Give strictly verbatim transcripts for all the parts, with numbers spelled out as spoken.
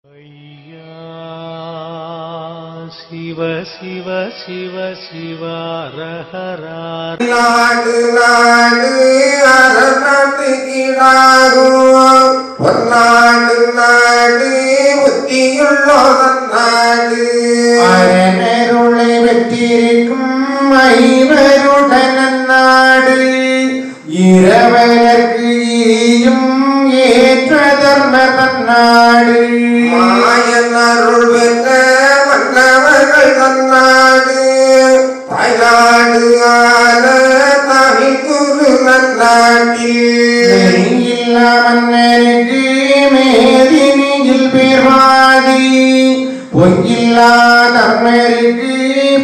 ஐயா சிவ சிவ சிவ சிவ ஹரஹரா நாடு நாடு அரநாட்டு கீழாகும் பொன்னாடு நாடு புத்தியுள்ளோதன் நாடு அரணருளை வெற்றிருக்கும் ஐவருடன் நாடு இரவலர்க்கு ஈயும் ஏற்ற தர்மதன் நாடு மாயன் அருள் வென்ற மன்னவர்கள் தன்னாடு தாய்நாடு ஆன தமிழ் குரு நன்னாட்டில் இல்லா மன்னருக்கு மேதினியில் பேர்வாதி பொங்கில்லா தர்மருக்கு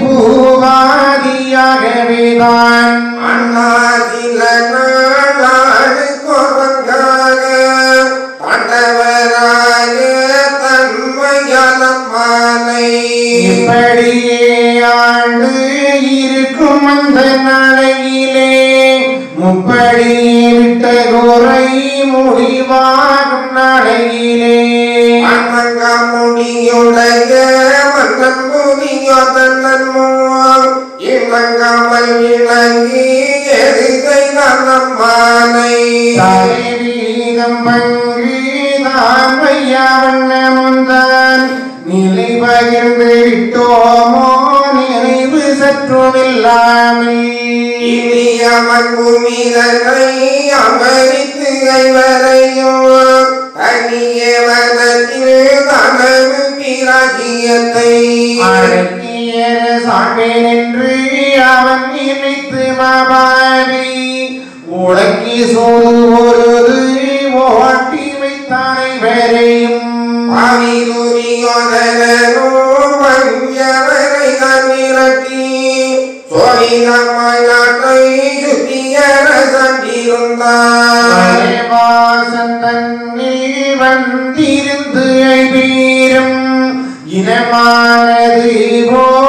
பூவாதியாகவேதான் அண்ணாதில நாடு கொரங்காக பாண்டவராக தன்மையாலம் மாலை இப்படியே ஆண்டு இருக்கும் அந்த நாளையிலே முப்படி விட்ட குறை முடிவாகும் நாளையிலே அண்ணங்க முடியுடைய மன்னன் புதியோ தன்னன் மூலம் இணங்காமல் இணங்கி எரிகை நம்மானை வீதம் பங்கு தாமையாவண்ணமுந்தான் நிலை பகிர்ந்து விட்டோமோ நினைவு சற்றுமில்லாமல் இனியமன் பூமிதனை அமரித்து ஐவரையும் தனிய வனத்தில் தனது பிராகியத்தை அடக்கிய சாமேன் என்று அவன் நினைத்து மபாவி உடக்கி சோறு பொருது ஓட்டி வைத்தானை வரையும் வஞ்சவரை தன்னிரட்டி சோழிகமாய் நாட்டை சுத்தியர சண்டிருந்தார் வாசன் தன்னில் வந்திருந்து ஐவீரம் இனமானது போ